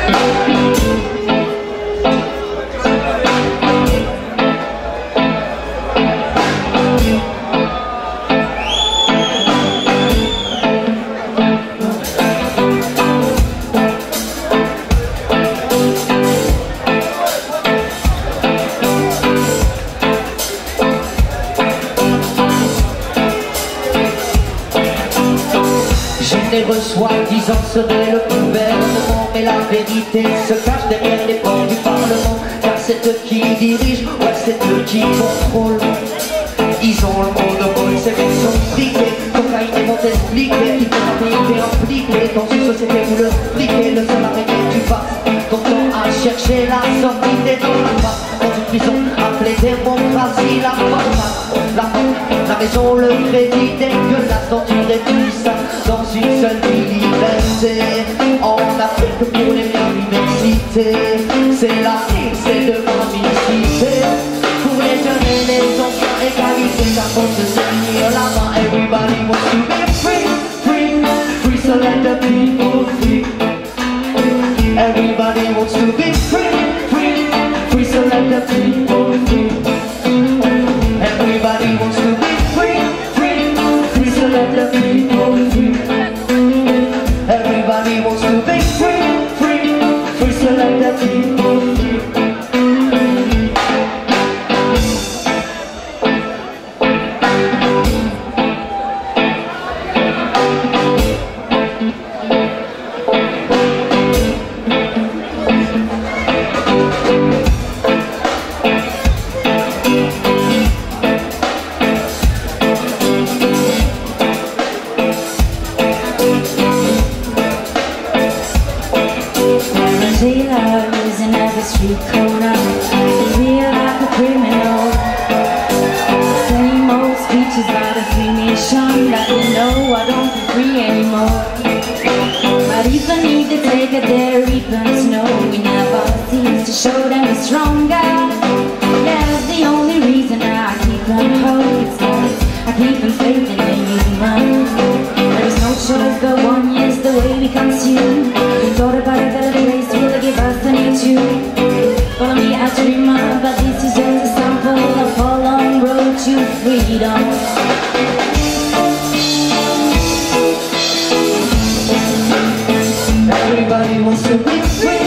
Généreux soi-disant serait le gouvernement, mais la vérité se cache derrière les portes du Parlement. Car c'est eux qui dirigent, ouais c'est eux qui contrôlent. Ils ont le monopole, ces mecs sont friqués. Cocaïne et vont expliquer, ils ont été impliqués dans une société où le friqué, le salarié tu passes ton temps à chercher la sortie des dans la face. Dans une prison appelée démocratie, la maison, le crédit dégueulasse, torture et tout ça dans une seule liberté. En Afrique pour les universités, c'est la ligne, c'est de l'amicité. Pour les jeunes et les enfants, égalité, ça faut se tenir la main. Everybody wants to be free, free, free, so let the people free. Everybody wants to be free, free, free, so let the people free. Everybody wants to be free, free, free, so let the people free. Everybody wants to be free, free, free, so let the people free. Taylor using every street corner, feel like a criminal. Same old speeches by the free nation that you know I don't feel free anymore. But if I need to take a dare, even snow, we never seem to show them we're stronger. Yeah, that's the only reason I keep on hope. It's like I keep on faith in the human. There is no choice but one, yes, the way we consume. Thought about a better place, will I give us the need to follow me as a dreamer, but this is just a sample of a long road to freedom. Everybody wants to be free.